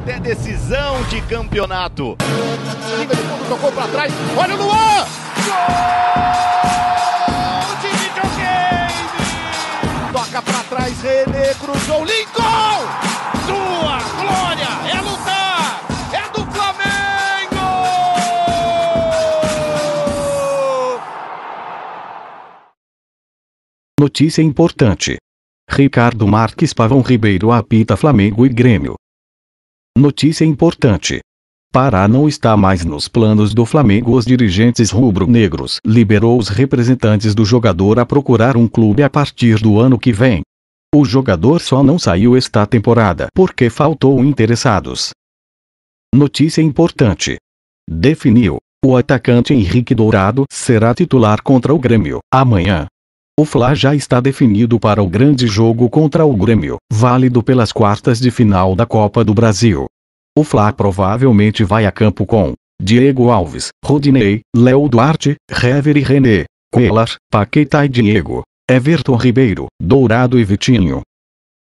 até decisão de campeonato. Linha de fundo, tocou pra trás. Olha o Luan! Gol de videogame! Toca pra trás, René cruzou, Lincoln! Sua glória é lutar! É do Flamengo! Notícia importante. Ricardo Marques Pavão Ribeiro apita Flamengo e Grêmio. Notícia importante. Pará não está mais nos planos do Flamengo. Os dirigentes rubro-negros liberou os representantes do jogador a procurar um clube a partir do ano que vem. O jogador só não saiu esta temporada porque faltou interessados. Notícia importante. Definiu. O atacante Henrique Dourado será titular contra o Grêmio amanhã. O Fla já está definido para o grande jogo contra o Grêmio, válido pelas quartas de final da Copa do Brasil. O Fla provavelmente vai a campo com Diego Alves, Rodinei, Léo Duarte, Hever e René, Cuellar, Paquetá e Diego, Everton Ribeiro, Dourado e Vitinho.